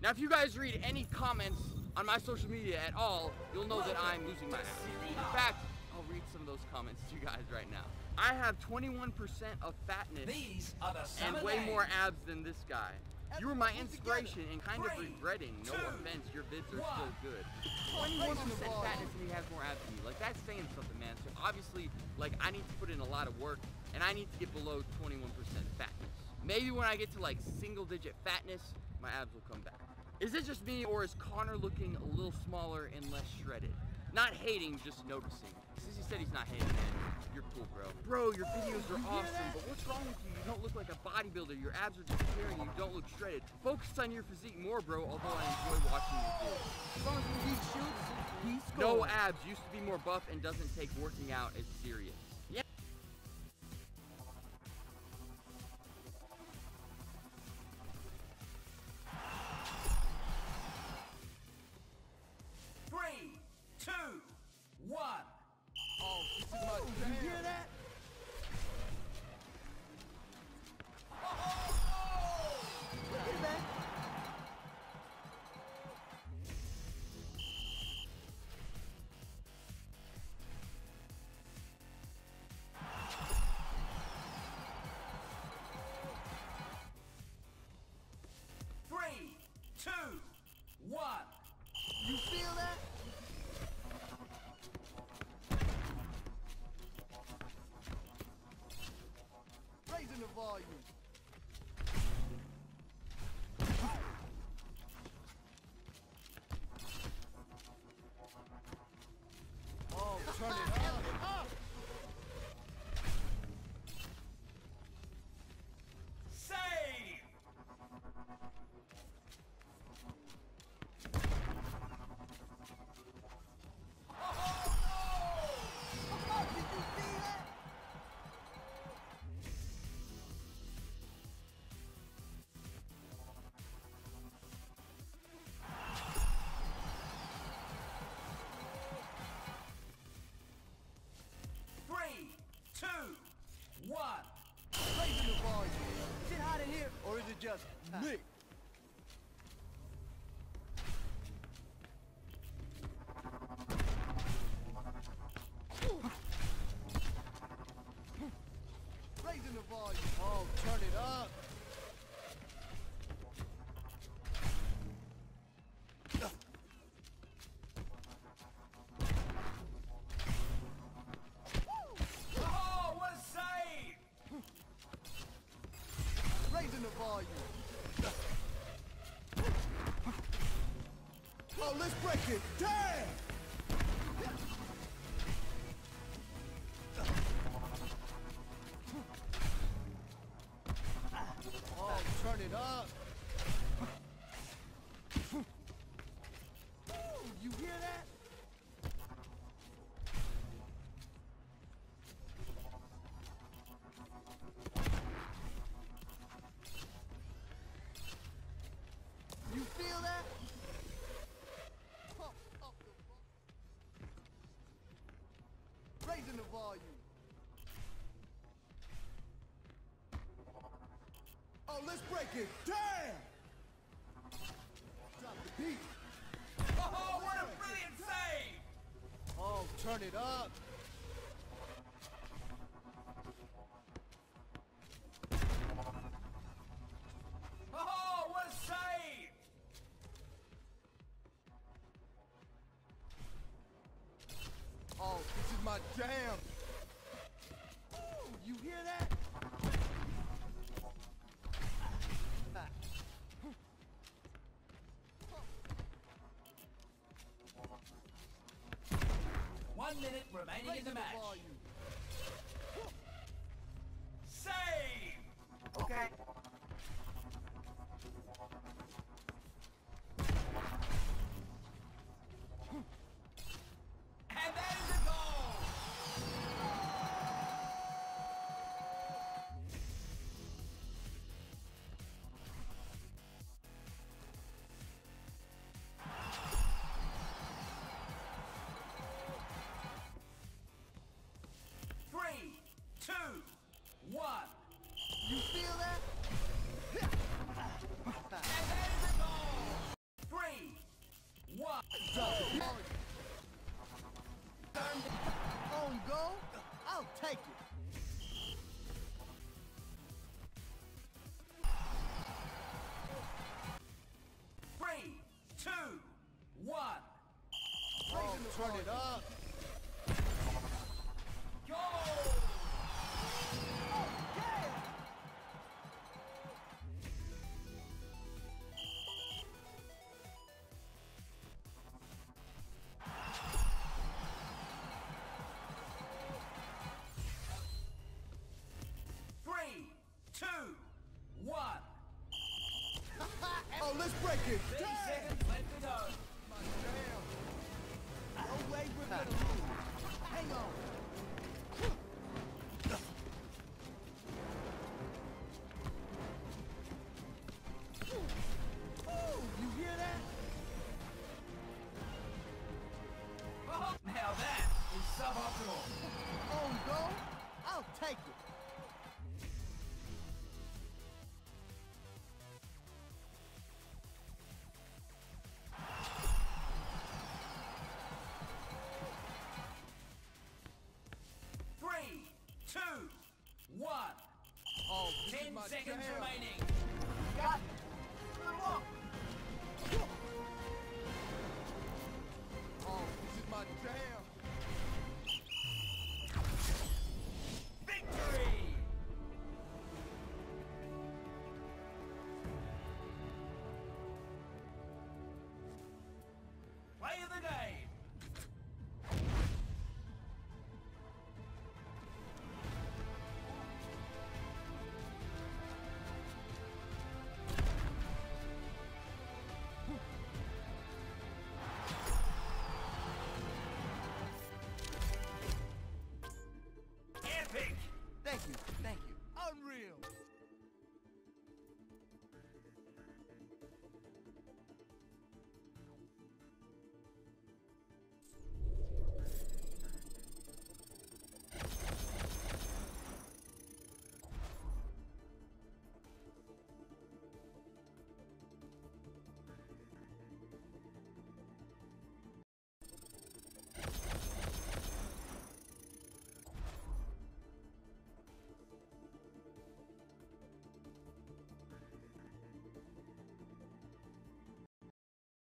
Now, if you guys read any comments on my social media at all, you'll know that I'm losing my abs. In fact, I'll read some of those comments to you guys right now. I have 21% of fatness and way more abs than this guy. You were my inspiration and kind of regretting, no offense, your vids are still good. 21% fatness and he has more abs than me. Like, that's saying something, man. So obviously, like, I need to put in a lot of work and I need to get below 21% fatness. Maybe when I get to like single digit fatness, my abs will come back. Is it just me, or is Connor looking a little smaller and less shredded? Not hating, just noticing. Since he said he's not hating, man, you're cool, bro. Bro, your videos are awesome, but what's wrong with you? You don't look like a bodybuilder. Your abs are disappearing. You don't look shredded. Focus on your physique more, bro, although I enjoy watching you do it. As long as you eat shoots, no abs. Used to be more buff and doesn't take working out as serious. Yeah. Three, two, one. Oh, this is my jam. You hear that? Look at that. Three, two, one. You feel that? Raising the volume. Oh, turn it up. Save! Three, two, one. Raising the volume. Is it hot in here, or is it just me? Raising the volume. Oh, turn it up. Oh, what a save! Raising the volume. Oh, let's break it. Damn! Oh, turn it up. You hear that? You feel that? Pump up the raising the volume. Oh, let's break it. Damn! Drop the beat. Oh, what a brilliant save! Oh, turn it up. Oh, what a save! Oh, this is my jam. Ooh, you hear that? Ah. 1 minute remaining in the match. Volume. Save! Okay. And that is a goal! Turn it up. Go! Three, two, one. Oh, let's break it. 30 Damn. seconds left to go. My damn. No way we're gonna lose. Hang on. Oh, you hear that? Oh, now that is suboptimal. On go? I'll take it. Three, two, one. Oh, this is 10 my seconds jam. remaining.